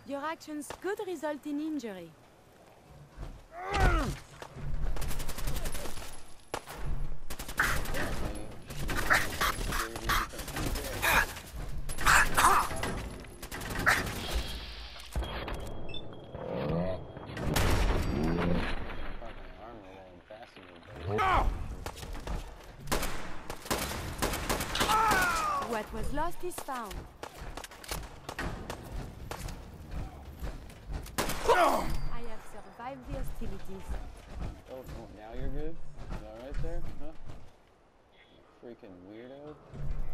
Your actions could result in injury. What was lost is found. I have survived the hostilities. Oh, now you're good? Is that right there? Huh? Freaking weirdo.